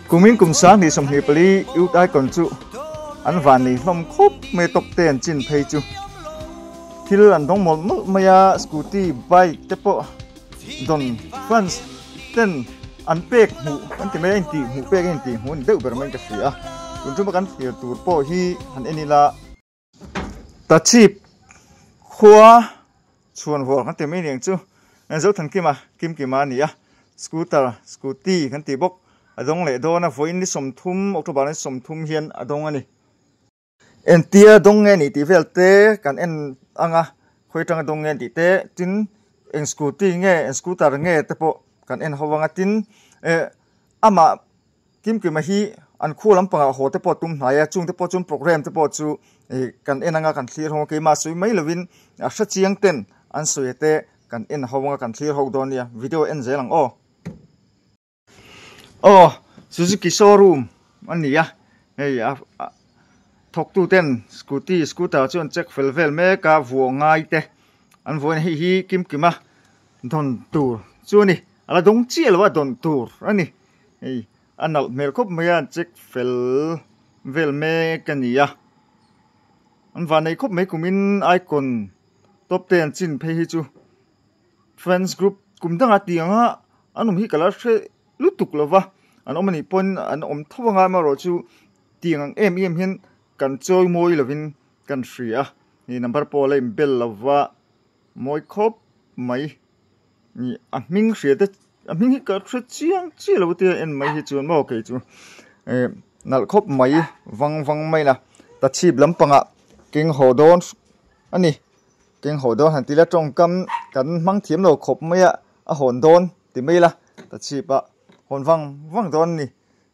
Kumin kum sang ni som hi pali u dai kon chu an van ni nom khop me top ten chin phei chu thil an dong mol maya scooty bike te po don fans ten an pek mu an ti me en ti mu pek en ti hun deu ber man ka sia kun chu kan fiel tur po hi han enila ta chip khua chuan vor kan ti me niang chu an zo than kim kima ni a scooty kan ti bok adong le do na voin ni som thum october ni som thum hian adong ani en tia dong nge ni ti velte kan en anga khoi tang dong nge ti te tin en scooty nge en scooter nge te po kan en hawanga tin ama kim hi an khu lampanga ho te po tum hnaya chung te po chum program te po chu kan en anga kan thlir ho ke ma sui mai lovin a sha chiang ten an suite kan en hawanga kan thlir ho don ya video en zelang Suzuki showroom ani ya thok tu ten scooter chuan check vel me ka vuo ngai te an voin hi kima don tur chuani ala dong chiel wa don tur ani anal mel khop maya check vel me kania an vanai khop me kumin icon top 10 chin phe hi chu friends group kumdanga tianga anum hi color lutuk lova an omani pon an om thawanga ma ro chu tiang em hin kan choi moi lovin kan ria ni number pole bel lova moi khop mai ni a ming ria te a ming hi ka chiang chi lo te en mai hi chuan mo ke chu nal khop mai wang mai la ta chip lampanga king hodon ani king hodon han tila tong kam kan mang thiam lo khop mai a hon don ti mai la ta chipa hon wang don ni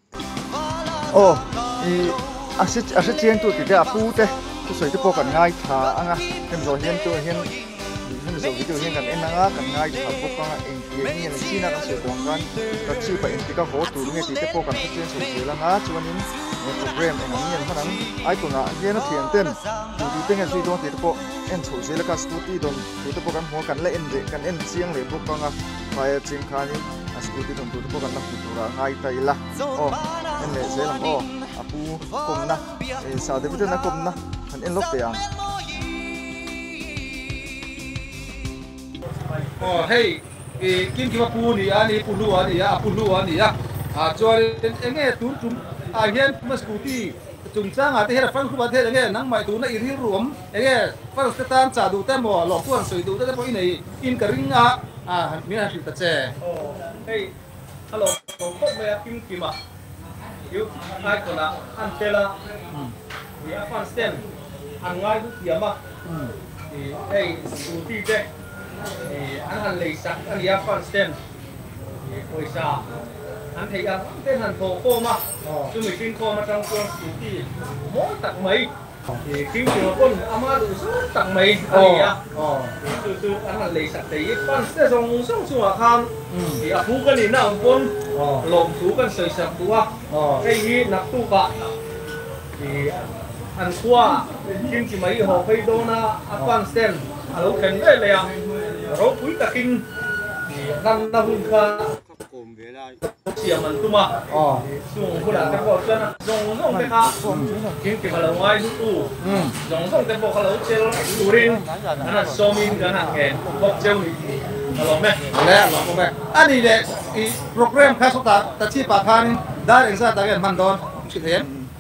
a chiang tu ti te a pu te tu soi te po kan ngai tha anga kem zo hian tu hian hem zo video hian kan enanga kan ngai tha po ka en tiang ni na china kan se dong kan ta chi pa en ti ka ho tu nge ti te po kan chen so se la nga chuanin program en ni en hanan ai tu na hian a thian ten tu ti te nge zui don ti te po en so se la ka scooty don tu te po kan ho kan le en de kan en chiang le po ka nga fire ching khani scooty don tu te po kan na pu ra ngai tai la en le se lang apu kom na sa de bitu na kom na kan en lok te yang hey kim ki pu ni ani pulu ani ya chuan enge tu tum hian ma scooty chung chang ate hera fan khu ba the enge nang mai tu na i ri ruam enge fan sta tan cha du te mo lo tuan soi du te po inei in ka ringa mi na ta che hey hello ko me kim ma you ai ko na an tela ya fan stand an ngai du ya ma hey scooty te anh hành lì sẵn anh đi fan stand hồi xa anh thấy anh tên hành thổ cô mà tôi mình kinh cô mà trong con scooty mỗi tặng mấy thì kinh của con ama đủ số tặng mấy anh à từ anh hành lì sẵn thì fan stand xong xuống khan thì à phú cái gì nào con lồng phú cái sợi sạch tú cái gì nạp tu cả thì anh qua kinh chỉ mấy họ phải đô na fan stand alo khen đây là rồi cuối ta kinh năm hun kha mình tu mà dùng cái là cái bộ chân dùng cái kha kinh cái là ngoài tu dùng cái bộ là chơi tu rin anh so min cái hàng khen bộ chơi là mẹ lẽ là mẹ anh đi đấy program khác số ta chi pa khan đã đến ra ta cái man don chỉ thế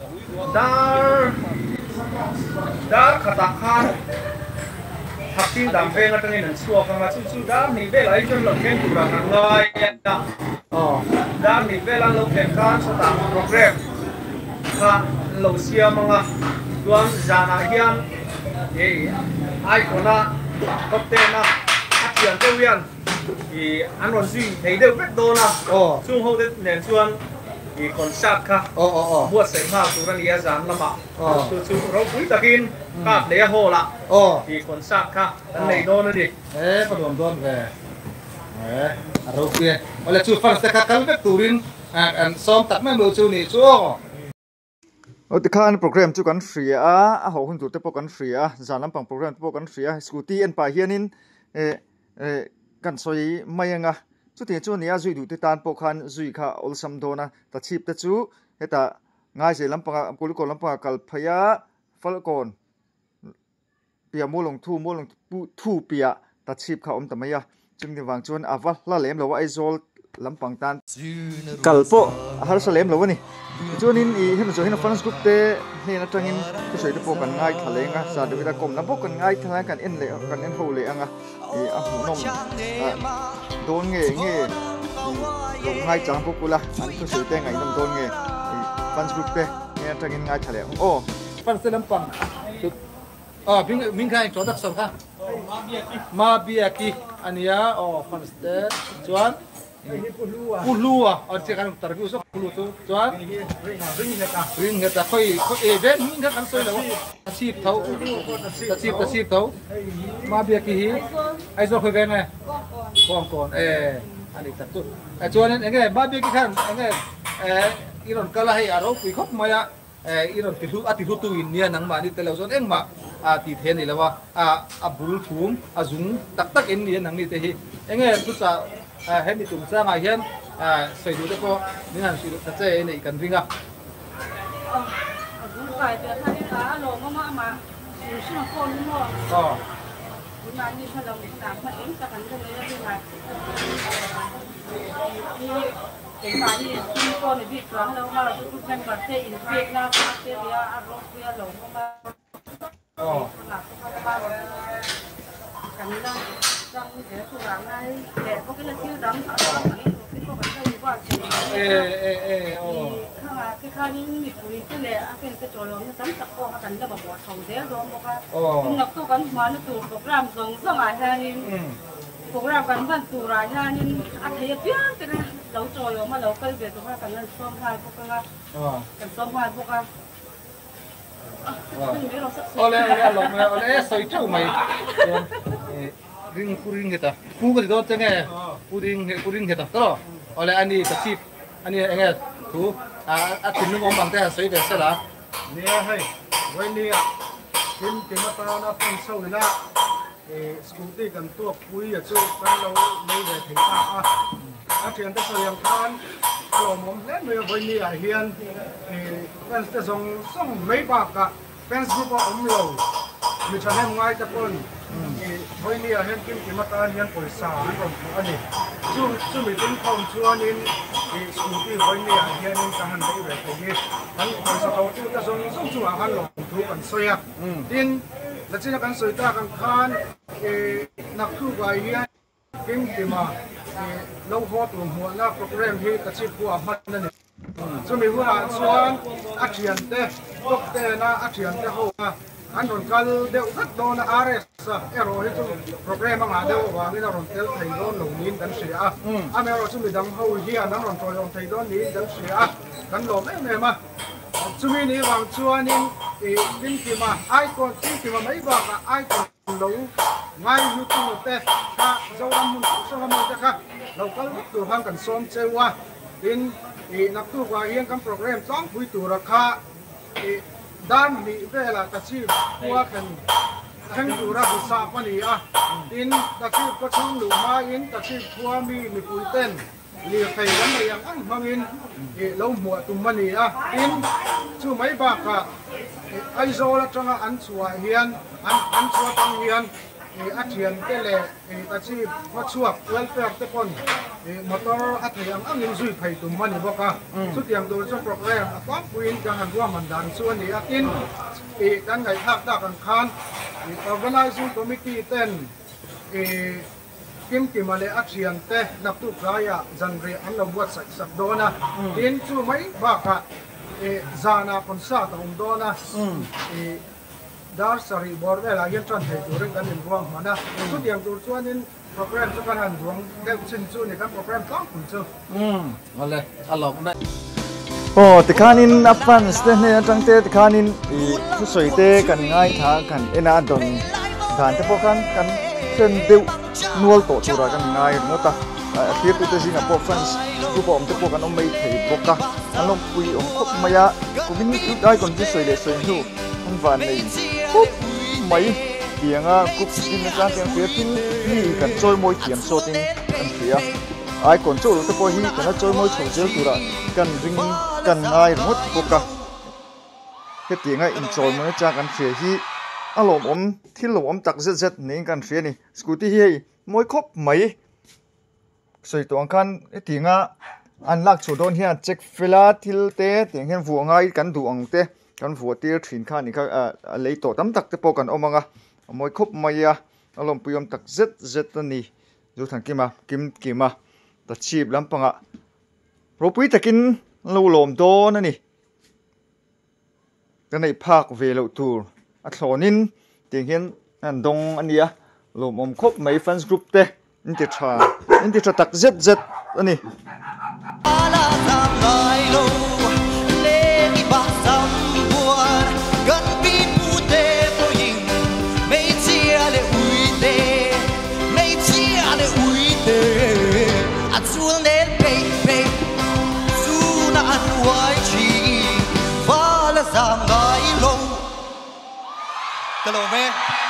đã khata khan học sinh đam mê nga tengin nan suwa kanga chu dam ni ve lai chon lo ken tu ra ngai ya dam ni ve lan lo ken kan so ta program kha lo sia manga tuan jana hian ai kona kopte na atian te wian thì an ron duy thấy đều vết đô na chung hậu đến nền chuan thì còn sát kha mua sấy hoa tu ran ia zan lama tu chu ro pui takin ka le ho la thì còn sát kha an nei đô na đi pa don về ro kia ole chu fan sta ka kal vek turin an som tak me lo chu ni chu ti khan program chu kan free a ho hun tu te po kan free a zanam pang program te po kan free a scooty en pa hianin kan soi mai anga chu ti chu nia zui du te tan po khan zui kha ol sam do na ta chip te chu heta ngai se lampanga kul ko lampanga kal phaya falcon pia molong thu pia ta chip kha om tamaya chungni wang chuan awa la lem lo ai zol lampang tan kalpo har sa lem lo ni chuanin I hin zo hin fans group te he na tangin ku sei te po kan ngai thalenga sa de da kom na bo kan ngai thalang kan en le kan en ho le anga a hu nom don nge lo ngai chang ko kula an ku sei te ngai nom don nge fans group te he na tangin ngai thale o fan se lampang min khai cho dak sam kha ma bia ki ania fan se chuan pulua or che kan tarbiu so pulu tu chuan ring heta khoi event min kha kan soi lo sip thau ma bia ki hi ai zo khoi ve nge kon kon ani ta tu chuan enge ma bia ki khan enge iron kala hai aro pui khop maya iron ti thu tu in nia nang ma ni te lo zon eng ma ti the ni lawa bul thum azung tak en ni nang ni te hi enge tu cha hết bị tụm ra mà hiên xây dựng được cô nên là sử dụng thật chế này cần vinh à phải từ thay cá lồng mà sử dụng con đúng không? Mà như thế là mình làm phải ứng cho cái này như này thì mà như con này bị choáng đâu mà tôi cũng vật thế in việc nào thế thì ăn rau lồng mà là cái này trong cái thủ đoạn này để có cái là tiêu đắng ở đó cái có cái gì quá cái khai những việc của cái này cái chỗ lớn nó tắm tập qua thành ra bảo bỏ thầu thế đó mà cái ngọc tôi vẫn mà nó tụ cục làm giống ra ngoài ra nên cục làm vẫn vẫn tụ lại ra nên ăn thấy biết cái này lâu rồi mà lâu cây về tụi nó cần lên xôm hai phút cần xôm hai phút ole soi chu mai ring heta pu ko do tenge puring heta to ole ani tasip ani enge thu tin no bang te soi de sala nia hai wai nia tin ma ta na phong sau na school ti kan tu pui ya chu kan lo nei de thei ta a thian ta so yang khan lo mom le me wai nia hian kan ta song mei ba ka fans group om lo mi cha hem ngai ta pon wai nia hian kim ma ta hian poi sa an rom ani chu mi tin khom chuan in school ti wai nia hian in ka han dei ve thei han poi sa to chu ta song chu a han lo thu kan soya tin la china kan soita kan khan nak thu gai hian kim ma lo ho tu mo na program hi ta chi pu a man na ni chu mi wa chuan a thian te tok te na a thian te ho na an ron kal deuh khat do na rs ero hi chu program anga deuh wa ni ron tel thei do lo nin kan sia a me ro chu mi dang ho hi an ron troi on thei do ni dang sia kan lo me ma chu mi ni wang chuan in tin ma ai kon tin ma mai ba ka ai kon lo ngai yu tu te ka zo ram mun so ram te ka lo kal tu hang kan som chewa tin nak tu wa hian kan program chong pui tu ra kha dan mi vela ta chi kwa kan thang tu ra bu sa pa ni a tin ta chi ko chung lu ma in ta chi kwa mi pui ten li thei lam yang ang mangin lo mu tu mani a tin chu mai ba ka ai zo la changa an chua hian an chua tang hian a thian te le ta chi wa chuak welfare te pon motor a thei ang in zui phei tu mani boka chu tiang do chu program a kwang puin ka han wa man dan chuan ni a tin kan ngai thak ta kan khan organizing committee ten kim ale action te nak tu kaya janre an lo buat sak dona tin chu mai ba ka zana konsa ta dona dar sari borbe la yan tran thei turin kan in buang mana chu diang tur chuan in program chu kan han duang deu chin chu ni kan program tlang kun chu ole alok na tikhanin apan ste ne tangte tikhanin chu soite kan ngai tha kan ena don dan te pokan kan sen deu nuol to chura kan ngai mota phía tu te jing apo fans ku bom te pokan om mai thei boka alom pui om khop maya kumin tu dai kon ji soi le soi hu on van nei khop mai tianga kup sin na tang tiang phía tin ni kan choi moi thiam so tin kan thia ai còn chỗ te po hi kana choi moi chho jel tura kan ring kan ai ngot poka ke tinga in chol mo cha kan khre hi alom om thil lo om tak zet zet ning kan khre ni scooty hi moi khop mai soi to kan e tinga an lak chu don hian check fela thil te ting hen vu ngai kan du ang te kan vu tir thin kha ni kha a lei to tam tak te po kan omanga moi khop mai a alom puyom tak zet zet ani zu thang kima ta chip lampanga ropui takin lo lom don ani kanai phak ve lo tur a thlonin ting hian an dong ania lom om khop mai fans group te inti tha tak zet zet ani ala sam ngai lo le ki ba sam buar gan pi pu te po yin mei chia le ui te a chul nen pe su na an wai chi fa la sam ngai lo ta lo me